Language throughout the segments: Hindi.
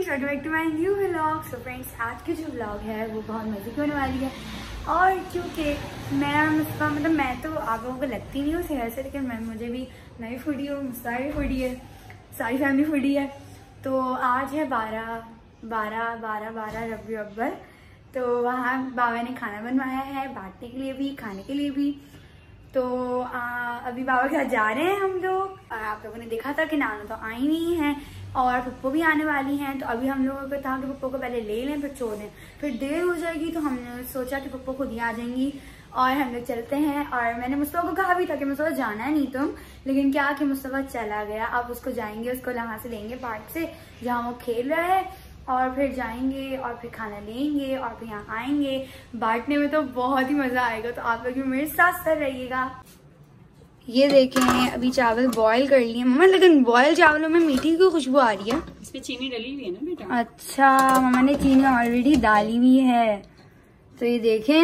Welcome back to my new vlog. So friends, आज की जो व्लॉग है वो बहुत मजे की होने वाली है। और क्योंकि मैं और मुस्ता, मतलब मैं तो आप लोगों को लगती नहीं हूँ शहर से, लेकिन मुझे भी नई फूडी हूँ, मुस्ता भी फूडी है, सारी फैमिली फूडी है। तो आज है 12 रबी अव्वल। तो वहाँ बाबा ने खाना बनवाया है बांटने के लिए भी, खाने के लिए भी। तो अभी बाबा के साथ जा रहे हैं हम लोग। आप लोगों ने देखा था कि नानू तो आई नहीं है और पप्पो भी आने वाली हैं। तो अभी हम लोगों को था कि पप्पो को पहले ले लें फिर छोड़ दें, फिर देर हो जाएगी। तो हमने सोचा कि पप्पो खुद ही आ जाएंगी और हम लोग चलते हैं। और मैंने मुस्तफा को कहा भी था कि मुस्तफा जाना है नहीं तुम, लेकिन क्या कि मुस्तफा चला गया। अब उसको जाएंगे, उसको यहाँ से लेंगे पार्क से जहाँ वो खेल रहा है, और फिर जाएंगे और फिर खाना लेंगे और फिर यहाँ आएंगे। बांटने में तो बहुत ही मजा आएगा, तो आप लोग भी मेरे साथ रहिएगा। ये देखें, अभी चावल बॉईल कर लिए मम्मा, लेकिन बॉयल चावलों में मीठी की खुशबू आ रही है। इसमें चीनी डली हुई है ना बेटा? अच्छा, मम्मा ने चीनी ऑलरेडी डाली हुई है। तो ये देखें,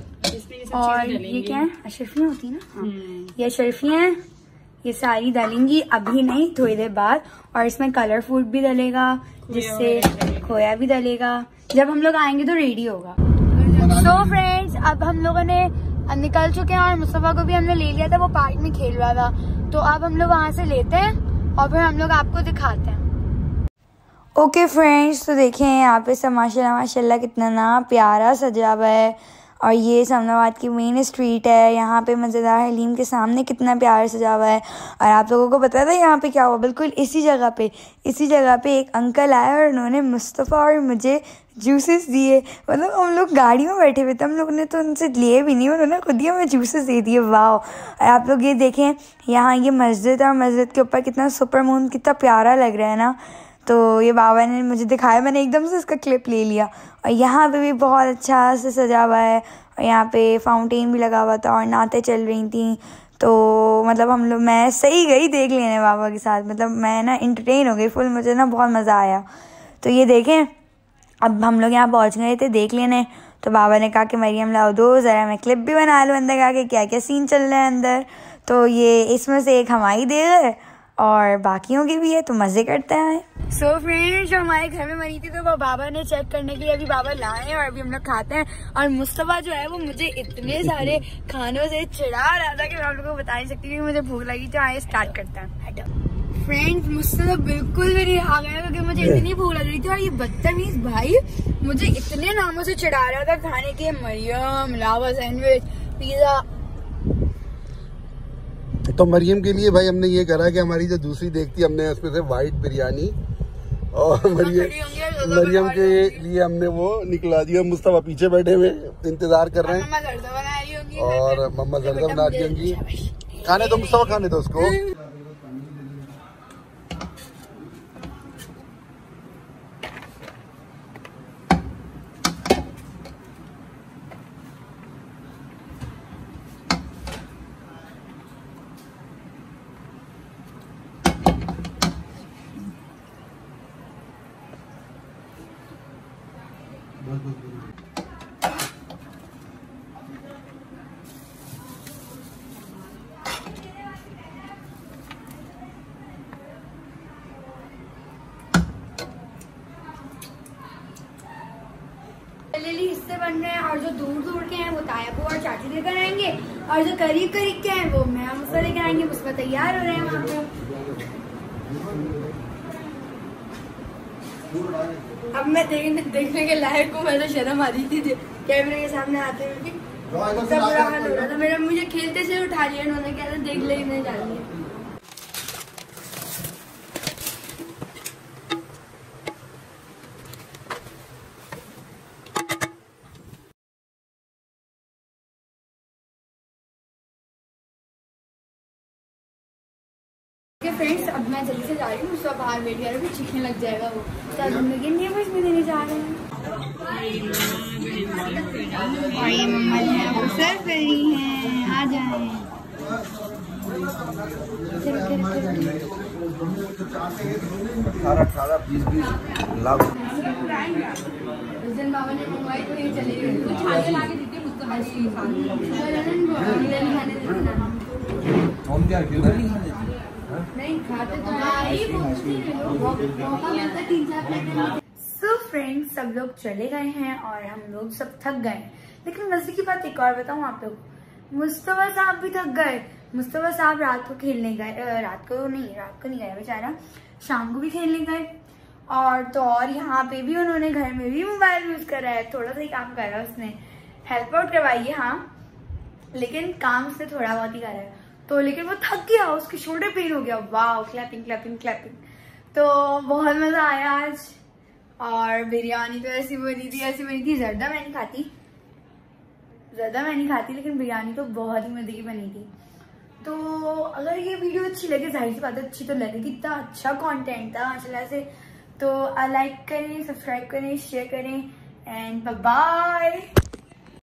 और ये क्या है, अशरफियाँ होती है ना, हाँ ये अशरफियाँ हैं, ये सारी डालेंगी अभी नहीं, थोड़ी देर बाद। और इसमें कलर फूड भी डलेगा, जिससे खोया भी डलेगा। जब हम लोग आएंगे तो रेडी होगा। सो फ्रेंड्स, अब हम लोगों ने निकल चुके हैं और मुस्तफा को भी हमने ले लिया था, वो पार्क में खेल रहा था। तो अब हम लोग वहां से लेते हैं और फिर हम लोग आपको दिखाते हैं। ओके फ्रेंड्स, तो देखें यहाँ पे सब माशाल्लाह कितना ना प्यारा सजा हुआ है। और ये इस्लामाबाद की मेन स्ट्रीट है। यहाँ पे मज़ेदार हलीम के सामने कितना प्यार सजा हुआ है। और आप लोगों को पता था यहाँ पे क्या हुआ? बिल्कुल इसी जगह पे एक अंकल आए और उन्होंने मुस्तफ़ा और मुझे जूसेस दिए। मतलब हम लोग गाड़ी में बैठे हुए थे, हम लोग ने तो उनसे लिए भी नहीं, उन्होंने खुद ही हमें जूसेस दे दिए। वाह! और आप लोग ये देखें, यहाँ ये मस्जिद है और मस्जिद के ऊपर कितना सुपर मून, कितना प्यारा लग रहा है ना। तो ये बाबा ने मुझे दिखाया, मैंने एकदम से इसका क्लिप ले लिया। और यहाँ पे भी बहुत अच्छा से सजा हुआ है और यहाँ पे फाउंटेन भी लगा हुआ था और नातें चल रही थी। तो मतलब मैं सही गई देख लेने बाबा के साथ, मतलब मैं ना इंटरटेन हो गई फुल, मुझे ना बहुत मज़ा आया। तो ये देखें, अब हम लोग यहाँ पहुँच गए थे देख लेने। तो बाबा ने कहा कि मरियम लाओ दो, ज़रा मैं क्लिप भी बना लूँ अंदर का, क्या क्या सीन चल रहा है अंदर। तो ये इसमें से एक हमारी दे गए और बाकियों की भी है, तो मज़े करते हैं। सो फ्रेंड्स, जो हमारे घर में बनी थी तो वो बाबा ने चेक करने के लिए अभी बाबा लाए और अभी हम लोग खाते हैं। और मुस्तफा जो है वो मुझे इतने सारे खानों से चिढ़ा रहा था कि मैं आप लोगों को बता नहीं सकती, क्योंकि मुझे भूख लगी। तो आए स्टार्ट करते हैं। फ्रेंड्स, मुझसे तो बिल्कुल भी नहीं आ गया क्योंकि मुझे इतनी भूख लग रही थी। और ये बदतमीज भाई मुझे इतने नामों से चिढ़ा रहा था खाने के, मरियम, लावा सैंडविच, पिज्जा। तो मरियम के लिए भाई हमने ये करा कि हमारी जो दूसरी देखती हमने उसमें से वाइट बिरयानी, और मरियम के लिए हमने वो निकला दिया। मुस्तफा पीछे बैठे हुए इंतजार कर रहे हैं और मम्मा जरदम बना दी होंगी। खाने दो मुस्तफा, खाने दो उसको। हिस्से बन रहे हैं और जो दूर दूर के हैं वो तायाबू और चाची लेकर आएंगे, और जो करीब करीब के हैं वो मैं मुझसे लेकर आएंगे। मुझसे तैयार हो रहे हैं वहाँ पे। अब मैं देखने के लायक हूँ, मैं तो शर्म आ रही थी कैमरे के सामने आते हुए। सब बुरा हाल हो रहा था मेरा, मुझे खेलते से उठा लिया उन्होंने, क्या था देख ले नहीं डालिए। फ्रेंड्स, अब मैं जल्दी से जा रही हूँ, सब बाहर बैठ गया, चीखने लग जाएगा वो। तो हम लोग नेबर्स में देने जा रहे हैं। और ये मम्मा है वो सर्व कर रही हैं, आ जाए। उस दिन बाबा ने मंगवाई तो ये चले गए, कुछ आगे लाके देते मुझको हंसी नहीं खाते तो फ्रेंड्स सब लोग चले गए हैं और हम लोग सब थक गए हैं। लेकिन मजे की बात एक और बताऊं आप लोग, मुस्तफा साहब भी थक गए। मुस्तफा साहब रात को खेलने गए, रात को नहीं गए बेचारा, शाम को भी खेलने गए। और तो और यहाँ पे भी उन्होंने घर में भी मोबाइल यूज करा है, थोड़ा सा ही काम करा उसने, हेल्प आउट करवाई है हाँ, लेकिन काम उसने थोड़ा बहुत ही करा है। तो लेकिन वो थक गया, उसके शोल्डर पेन हो गया। वाह, क्लैपिंग क्लैपिंग क्लैपिंग। तो बहुत मजा आया आज। और बिरयानी तो ऐसी बनी थी, जर्दा मैं नहीं खाती, लेकिन बिरयानी तो बहुत ही मजे की बनी थी। तो अगर ये वीडियो अच्छी लगे, जाहिर सी बात अच्छी तो लगेगी, इतना अच्छा कंटेंट था माशाल्लाह से। तो लाइक करें, सब्सक्राइब करें, शेयर करें एंड बाय बाय।